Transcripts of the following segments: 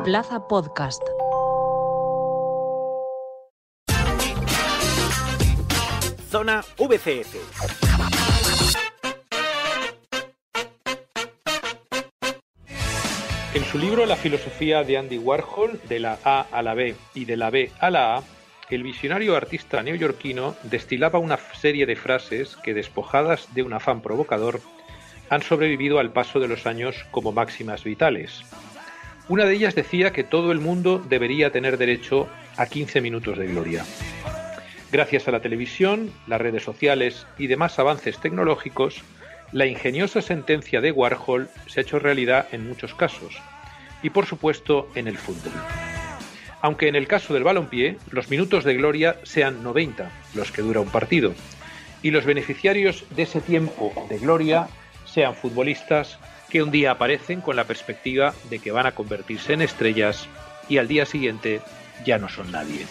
Plaza Podcast. Zona VCF. En su libro La filosofía de Andy Warhol, de la A a la B y de la B a la A, el visionario artista neoyorquino destilaba una serie de frases que, despojadas de un afán provocador, han sobrevivido al paso de los años como máximas vitales. Una de ellas decía que todo el mundo debería tener derecho a 15 minutos de gloria. Gracias a la televisión, las redes sociales y demás avances tecnológicos, la ingeniosa sentencia de Warhol se ha hecho realidad en muchos casos, y por supuesto en el fútbol. Aunque en el caso del balompié, los minutos de gloria sean 90, los que dura un partido, y los beneficiarios de ese tiempo de gloria sean futbolistas que un día aparecen con la perspectiva de que van a convertirse en estrellas y al día siguiente ya no son nadie.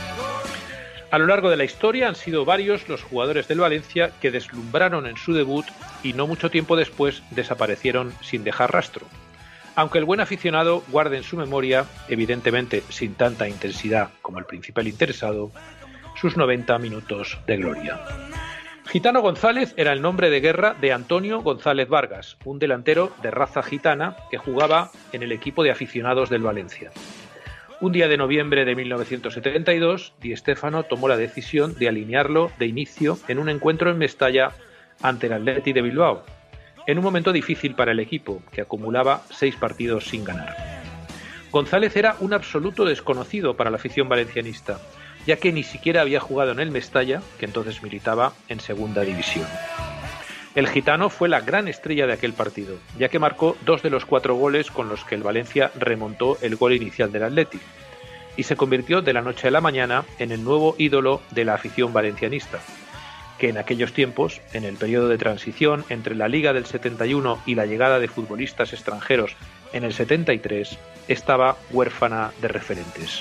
A lo largo de la historia han sido varios los jugadores del Valencia que deslumbraron en su debut y no mucho tiempo después desaparecieron sin dejar rastro. Aunque el buen aficionado guarde en su memoria, evidentemente sin tanta intensidad como el principal interesado, sus 90 minutos de gloria. Gitano González era el nombre de guerra de Antonio González Vargas, un delantero de raza gitana que jugaba en el equipo de aficionados del Valencia. Un día de noviembre de 1972, Di Stéfano tomó la decisión de alinearlo de inicio en un encuentro en Mestalla ante el Athletic de Bilbao, en un momento difícil para el equipo, que acumulaba 6 partidos sin ganar. González era un absoluto desconocido para la afición valencianista, ya que ni siquiera había jugado en el Mestalla, que entonces militaba en segunda división. El gitano fue la gran estrella de aquel partido, ya que marcó 2 de los 4 goles con los que el Valencia remontó el gol inicial del Athletic, y se convirtió de la noche a la mañana en el nuevo ídolo de la afición valencianista, que en aquellos tiempos, en el periodo de transición entre la Liga del 71 y la llegada de futbolistas extranjeros en el 73, estaba huérfana de referentes.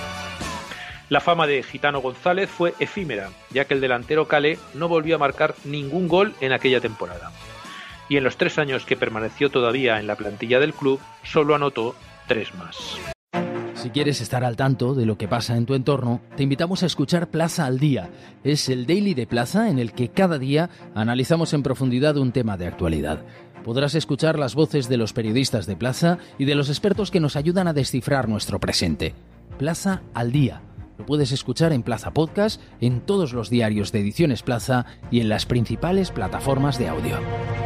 La fama de Gitano González fue efímera, ya que el delantero calé no volvió a marcar ningún gol en aquella temporada. Y en los 3 años que permaneció todavía en la plantilla del club, solo anotó 3 más. Si quieres estar al tanto de lo que pasa en tu entorno, te invitamos a escuchar Plaza al Día. Es el daily de Plaza en el que cada día analizamos en profundidad un tema de actualidad. Podrás escuchar las voces de los periodistas de Plaza y de los expertos que nos ayudan a descifrar nuestro presente. Plaza al Día. Lo puedes escuchar en Plaza Podcast, en todos los diarios de Ediciones Plaza y en las principales plataformas de audio.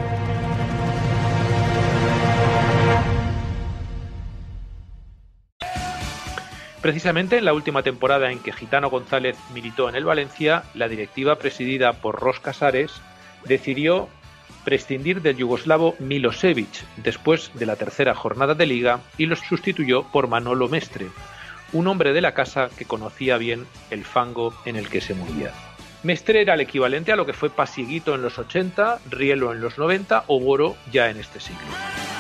Precisamente en la última temporada en que Gitano González militó en el Valencia, la directiva presidida por Ros Casares decidió prescindir del yugoslavo Milosevic después de la 3ª jornada de Liga y lo sustituyó por Manolo Mestre, un hombre de la casa que conocía bien el fango en el que se movía. Mestre era el equivalente a lo que fue Pasieguito en los 80, Rielo en los 90 o Boro ya en este siglo.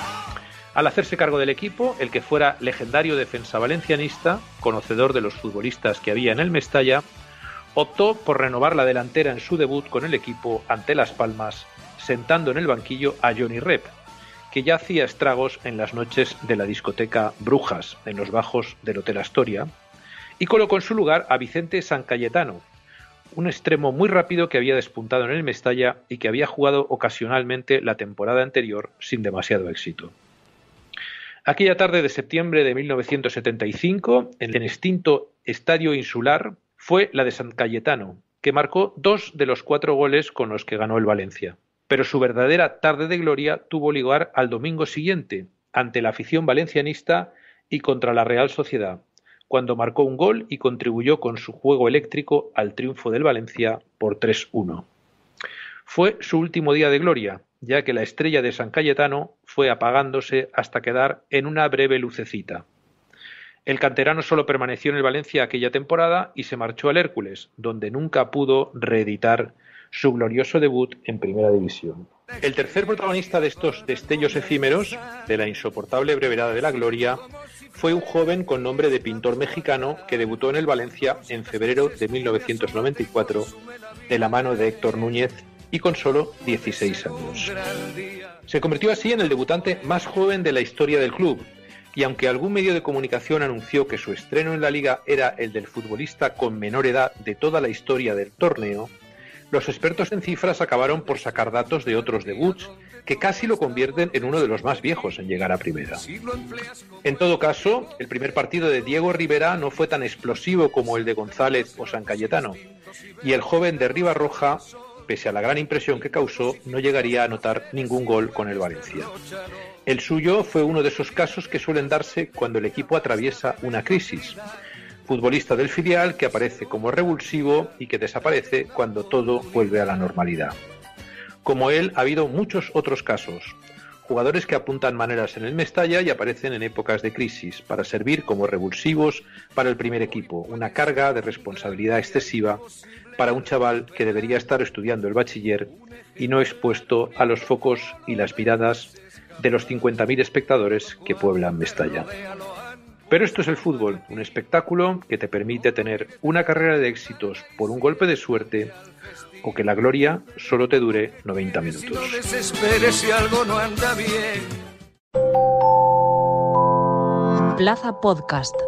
Al hacerse cargo del equipo, el que fuera legendario defensa valencianista, conocedor de los futbolistas que había en el Mestalla, optó por renovar la delantera en su debut con el equipo ante Las Palmas, sentando en el banquillo a Johnny Rep, que ya hacía estragos en las noches de la discoteca Brujas, en los bajos del Hotel Astoria, y colocó en su lugar a Vicente San Cayetano, un extremo muy rápido que había despuntado en el Mestalla y que había jugado ocasionalmente la temporada anterior sin demasiado éxito. Aquella tarde de septiembre de 1975, en el extinto Estadio Insular, fue la de San Cayetano, que marcó 2 de los 4 goles con los que ganó el Valencia. Pero su verdadera tarde de gloria tuvo lugar al domingo siguiente, ante la afición valencianista y contra la Real Sociedad, cuando marcó un gol y contribuyó con su juego eléctrico al triunfo del Valencia por 3-1. Fue su último día de gloria, ya que la estrella de San Cayetano fue apagándose hasta quedar en una breve lucecita. El canterano solo permaneció en el Valencia aquella temporada y se marchó al Hércules, donde nunca pudo reeditar su glorioso debut en Primera División. El tercer protagonista de estos destellos efímeros, de la insoportable brevedad de la gloria, fue un joven con nombre de pintor mexicano que debutó en el Valencia en febrero de 1994 de la mano de Héctor Núñez y con solo 16 años. Se convirtió así en el debutante más joven de la historia del club Y aunque algún medio de comunicación anunció que su estreno en la liga era el del futbolista con menor edad de toda la historia del torneo, los expertos en cifras acabaron por sacar datos de otros debuts que casi lo convierten en uno de los más viejos en llegar a primera. En todo caso, el primer partido de Diego Rivera no fue tan explosivo como el de González o San Cayetano, y el joven de Ribarroja, pese a la gran impresión que causó, no llegaría a anotar ningún gol con el Valencia. El suyo fue uno de esos casos que suelen darse cuando el equipo atraviesa una crisis. Futbolista del filial que aparece como revulsivo y que desaparece cuando todo vuelve a la normalidad. Como él, ha habido muchos otros casos. Jugadores que apuntan maneras en el Mestalla y aparecen en épocas de crisis para servir como revulsivos para el primer equipo, una carga de responsabilidad excesiva para un chaval que debería estar estudiando el bachiller y no expuesto a los focos y las miradas de los 50.000 espectadores que pueblan Mestalla. Pero esto es el fútbol, un espectáculo que te permite tener una carrera de éxitos por un golpe de suerte o que la gloria solo te dure 90 minutos. No desesperes si algo no anda bien. Plaza Podcast.